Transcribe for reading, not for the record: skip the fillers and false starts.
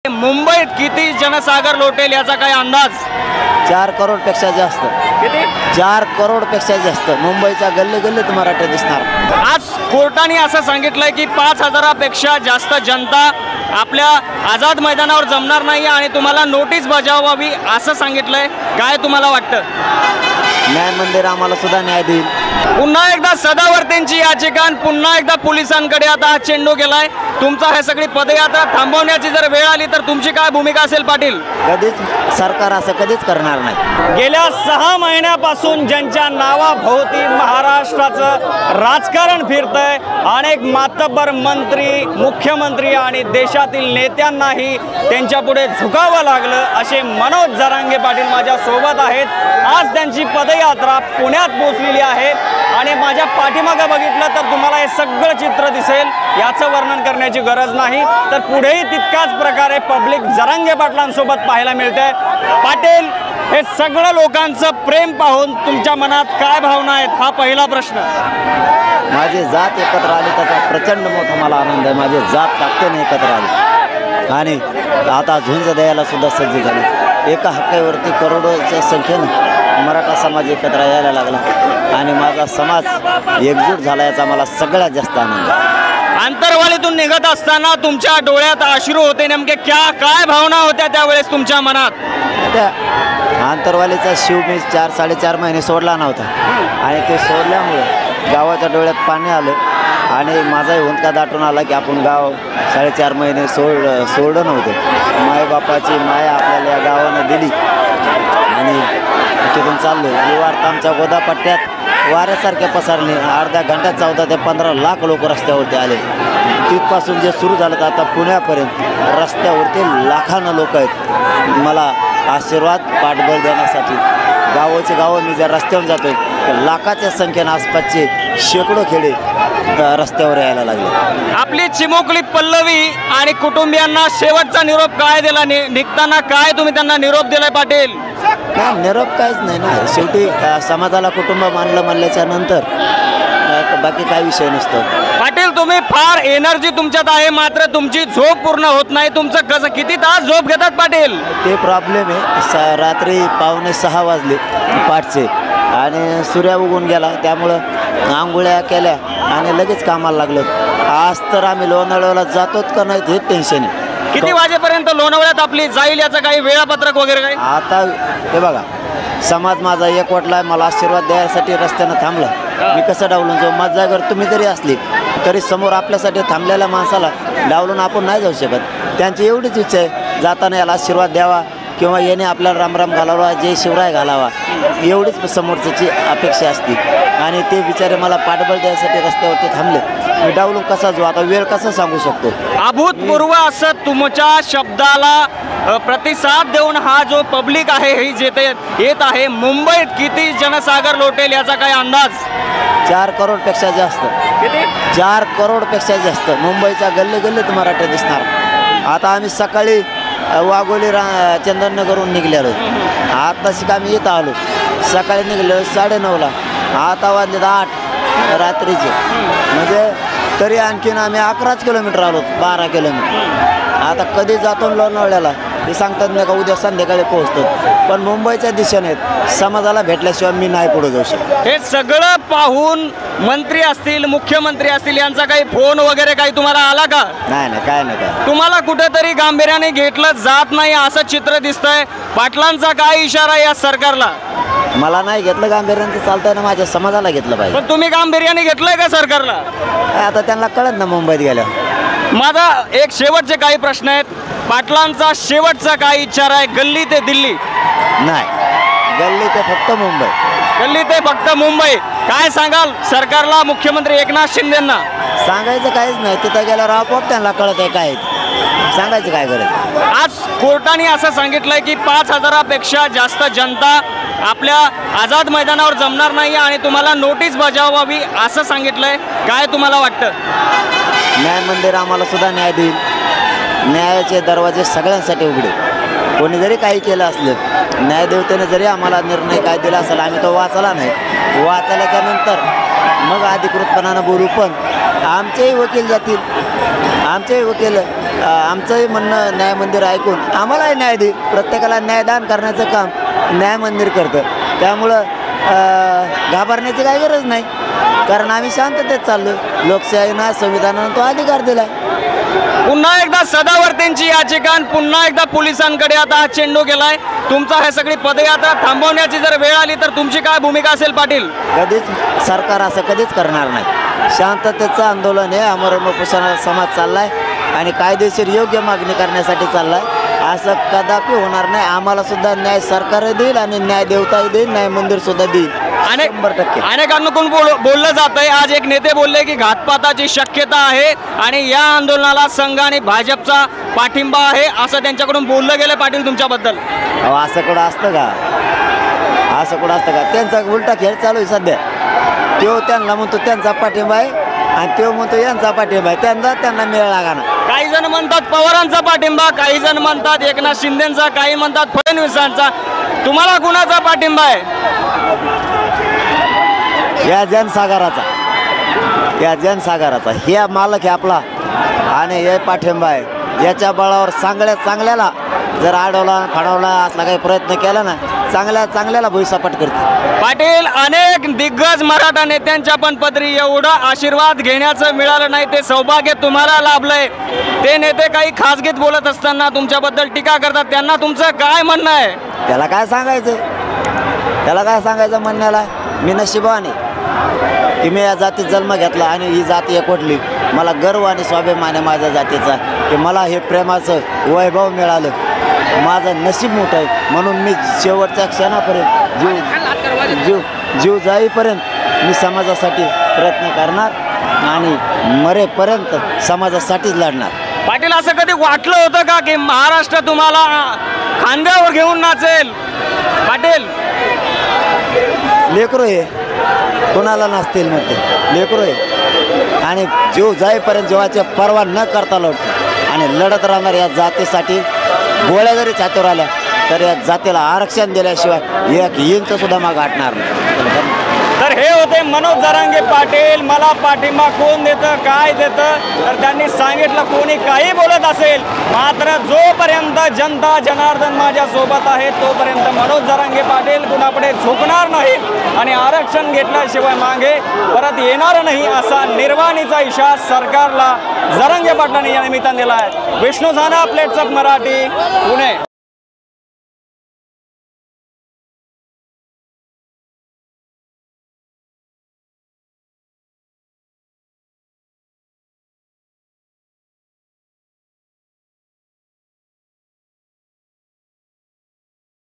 मुंबईत किती जनसागर लोटेल याचा काही अंदाज? 4 करोड पेक्षा जास्त. किती? 4 करोड पेक्षा जास्त. मुंबईच्या गल्ली गल्लीत मराठी दिसणार. आज कोर्टाने असं सांगितलंय की 5,000पेक्षा जास्त जनता आपल्या आझाद मैदानावर जमणार नाही आणि तुम्हाला नोटीस बजावावी असं सांगितलंय. काय तुम्हाला वाटतं? न्याय मंदिर आम्हाला सुद्धा न्याय देईल. पुन्हा एकदा सदावर्तेंची याचिका आणि पुन्हा एकदा पोलिसांकडे आता हा चेंडू गेलाय. तुमचा हे सगळी पदयात्रा थांबवण्याची जर वेळ आली तर तुमची काय भूमिका असेल पाटील? कधीच सरकार असं कधीच करणार नाही. गेल्या 6 महिन्यापासून ज्यांच्या नावाभोवती महाराष्ट्राचं राजकारण फिरतंय, अनेक मातब्बर मंत्री, मुख्यमंत्री आणि देशातील नेत्यांनाही त्यांच्यापुढे झुकावं लागलं असे मनोज जरांगे पाटील माझ्या सोबत आहेत. आज त्यांची पदयात्रा पुण्यात पोहोचलेली आहे आणि माझ्या पाठीमागे बघितलं तर तुम्हाला हे सगळं चित्र दिसेल. याचं वर्णन करण्याची गरज नाही. तर पुढेही तितकाच प्रकारे पब्लिक जरांगे पाटलांसोबत पाहायला मिळते. पाटील, हे सगळं लोकांचं प्रेम पाहून तुमच्या मनात काय भावना आहेत हा पहिला प्रश्न. माझी जात एकत्र आली त्याचा प्रचंड मोठा मला आनंद आहे. माझी जात ताकदीने एकत्र आली आणि आता झुंज द्यायला सुद्धा सज्ज झाली. एका हक्कावरती करोडोच्या संख्येनं मराठा समाज एकत्र यायला लागला आणि माझा समाज एकजूट झाला याचा मला सगळ्यात जास्त आनंद आहे. आंतरवालीतून निघत असताना तुमच्या डोळ्यात अश्रू होते, नेमके काय भावना होत्या त्यावेळेस तुमच्या मनात? त्या आंतरवालीचा शिव मी 4-4.5 महिने सोडला नव्हता आणि ते सोडल्यामुळे गावाच्या डोळ्यात पाणी आलं आणि माझाही हुंदका दाटून आला की आपण गाव 4.5 महिने सोडलं नव्हतं. मायबापाची माया आपल्याला या गावानं दिली आणि तिथून चाललो. ही वार्ता आमच्या गोदापट्ट्यात वाऱ्यासारख्या पसरली. अर्ध्या घंट्यात 14 ते 15 लाख लोक रस्त्यावरती आले. तिथपासून जे सुरू झालं तर आता पुण्यापर्यंत रस्त्यावरती लाखानं लोक आहेत मला आशीर्वाद पाठबळ देण्यासाठी. गावाचे गावं मी ज्या रस्त्यावर जातोय तर लाखाच्या संख्येनं आसपासचे शेकडो खेडे रस्त्यावर यायला लागले. आपली चिमुकली पल्लवी आणि कुटुंबियांना शेवटचा निरोप काय दिला? निघताना काय तुम्ही त्यांना निरोप दिलाय पाटील? नाही, निरोप काहीच नाही ना. शेवटी समाजाला कुटुंब मानलं म्हणल्याच्या नंतर बाकी काय विषय नसतो. पाटील, तुम्ही फार एनर्जी तुमच्यात आहे, मात्र तुमची झोप पूर्ण होत नाही. तुमचं कसं, किती तास झोप घेतात पाटील? ते प्रॉब्लेम आहे. रात्री 5:45 वाजले पाठचे आणि सूर्य उगून गेला त्यामुळं आंघोळ्या केल्या आणि लगेच कामाला लागलो. आज तर आम्ही लोणावळ्याला जातोच का नाही हे टेन्शन आहे. किती वाजेपर्यंत लोणावळ्यात आपली जाईल याचं काही वेळापत्रक वगैरे काही? आता हे बघा, समाज माझा एकवटला आहे. मला आशीर्वाद द्यायसाठी रस्त्यानं थांबला. मी कसं डावलून जाऊ? माझ्या जागेवर तुम्ही जरी असली तरी समोर आपल्यासाठी थांबलेल्या माणसाला डावलून आपण नाही जाऊ शकत. त्यांची एवढीच इच्छा आहे, जाताना याला आशीर्वाद द्यावा किंवा याने आपल्याला रामराम घालावा, जय शिवराय घालावा, एवढीच समोरच्याची अपेक्षा असते. आणि ते बिचारे मला पाठबळ द्यायसाठी रस्त्यावरती थांबले. मी डावलून कसा जाऊ? आता वेळ कसा सांगू शकतो? अभूतपूर्व असं तुमच्या शब्दाला प्रतिसाद देऊन हा जो पब्लिक आहे ही येत आहे. मुंबईत किती जनसागर लोटेल याचा काही अंदाज? 4 करोड पेक्षा जास्त. किती? 4 करोड पेक्षा जास्त. मुंबईच्या गल्ली गल्लीत मराठी दिसणार. आता आम्ही सकाळी वाघोली चंदननगरहून निघलेलो. आताशी का आम्ही इथं आलो. सकाळी निघलो 9:30ला. आता वाजले 8 रात्रीचे. म्हणजे तरी आणखीन आम्ही 11 किलोमीटर आलो. 12 किलोमीटर. आता कधी जातो लोणावळ्याला हे सांगतात नाही का, उद्या संध्याकाळी पोहोचतो. पण मुंबईच्या दिशेने समाजाला भेटल्याशिवाय मी नाही पुढे जाऊ शकतो. हे सगळं पाहून मंत्री असतील, मुख्यमंत्री असतील, यांचा काही फोन वगैरे काही तुम्हाला आला का? नाही काय नाही काय. तुम्हाला कुठेतरी गांभीर्याने घेतलं जात नाही असं चित्र दिसतंय. पाटलांचा काय इशारा या सरकारला? मला नाही घेतलं गांभीर्याने चालतंय ना, माझ्या समाजाला घेतलं पाहिजे. पण तुम्ही गांभीर्याने घेतलंय का सरकारला? आता त्यांना कळत ना मुंबईत गेल्यावर. माझा एक शेवटचे काही प्रश्न आहेत. पाटलांचा शेवटचा काय इच्छा आहे? गल्ली ते दिल्ली? नाही, गल्ली ते फक्त मुंबई. गल्ली ते फक्त मुंबई. काय सांगाल सरकारला, मुख्यमंत्री एकनाथ शिंदेंना? सांगायचं काहीच नाही. तिथं गेल्यावर आपोआप त्यांना कळत आहे काय सांगायचं काय गरज. आज कोर्टाने असं सांगितलंय की 5,000पेक्षा जास्त जनता आपल्या आझाद मैदानावर जमणार नाही आणि तुम्हाला नोटीस बजावावी असं सांगितलंय. काय तुम्हाला वाटतं? न्याय मंदिर आम्हाला सुद्धा न्याय देईल. न्यायाचे दरवाजे सगळ्यांसाठी उघडे. कोणी जरी काही केलं असलं, न्यायदेवतेने जरी आम्हाला निर्णय काय दिला असेल, आम्ही तो वाचला नाही. वाचल्याच्या नंतर मग अधिकृतपणानं बोलू. पण आमचेही वकील जातील, आमचेही वकील आमचंही म्हणणं न्याय मंदिर ऐकून आम्हालाही न्याय दे. प्रत्येकाला न्यायदान करण्याचं काम न्याय मंदिर करतं. त्यामुळं घाबरण्याची काही गरज नाही, कारण आम्ही शांततेत चाललो. लोकशाहीनं संविधानानं तो अधिकार दिला. पुन्हा एकदा सदावर्तेंची याचिका आणि पुन्हा एकदा पोलिसांकडे आता हा चेंडू गेलाय. तुमचा हे सगळी पदयात्रा थांबवण्याची जर वेळ आली तर तुमची काय भूमिका असेल पाटील? कधीच सरकार असं कधीच करणार नाही. शांततेचं आंदोलन हे अमरमुपोषण समाज चाललाय आणि कायदेशीर योग्य मागणी करण्यासाठी चाललाय. असं कदापि होणार नाही. आम्हाला सुद्धा न्याय सरकारही देईल आणि न्याय देवताही देईल, न्याय मंदिर सुद्धा देईल. 100%. अनेकांकडून बोललं जात आहे. आज एक नेते बोलले की घातपाताची शक्यता आहे आणि या आंदोलनाला संघ आणि भाजपचा पाठिंबा आहे असं त्यांच्याकडून बोललं गेलं. पाटील तुमच्याबद्दल अहो असं कुठं असतं का? असं कुठं असतं का? त्यांचा उलटा खेळ चालू आहे सध्या. तो त्यांना म्हणतो त्यांचा पाठिंबा आहे आणि तो म्हणतो यांचा पाठिंबा आहे. त्यांना मेळ लागाना. काही काही जण म्हणतात पवारांचा पाठिंबा, काही जण म्हणतात एकनाथ शिंदेचा, काही म्हणतात फडणवीसांचा. तुम्हाला कुणाचा पाठिंबा आहे? या जनसागराचा, या जनसागराचा हे मालक आहे आपला आणि हे पाठिंबा आहे. याच्या बळावर चांगल्याला जर अडवला फाडवला असला काही प्रयत्न केला ना, चांगल्याला भुईसपाट करते. पाटील, अनेक दिग्गज मराठा नेत्यांच्या पण पदरी एवढा आशीर्वाद घेण्याचं मिळालं नाही, ते सौभाग्य तुम्हाला लाभलंय. ते नेते काही खासगीत बोलत असताना तुमच्याबद्दल टीका करतात, त्यांना तुमचं काय म्हणणं आहे? त्याला काय सांगायचं म्हणण्याला? मी नशिबाने की मी या जातीत जन्म घेतला आणि ही जाती एकवटली. मला गर्व आणि स्वाभिमान आहे माझ्या जातीचा की मला हे प्रेमाचं वैभव मिळालं. माझं नशीब मोठं आहे. म्हणून मी शेवटच्या क्षणापर्यंत जीव जाईपर्यंत मी समाजासाठी प्रयत्न करणार आणि मरेपर्यंत समाजासाठीच लढणार. पाटील, असं कधी वाटलं होतं का की महाराष्ट्र तुम्हाला खांद्यावर घेऊन नाचेल? पाटील, लेकरू आहे, कोणाला नसतील म्हणते. लेकरू आहे आणि जीव जाईपर्यंत जीवाची पर्वा न करता लढतो आणि लढत राहणार या जातीसाठी. गोळ्या जरी छातीवर आल्या तर या जातीला आरक्षण दिल्याशिवाय एक इंच सुद्धा मागं हटणार नाही. तर हे होते मनोज जरांगे पाटील. मला पाठिंबा कोण देतं, काय देतं, तर त्यांनी सांगितलं कोणी काही बोलत असेल, मात्र जोपर्यंत जनता जनार्दन माझ्या सोबत आहे तोपर्यंत मनोज जरांगे पाटील कुणापुढे झुकणार नाही आणि आरक्षण घेतल्याशिवाय मागे परत येणार नाही असा निर्वाणीचा इशारा सरकारला जरांगे पाटलांनी या निमित्ताने दिला आहे. विष्णू झाना, प्लेट्स ऑफ मराठी, पुणे.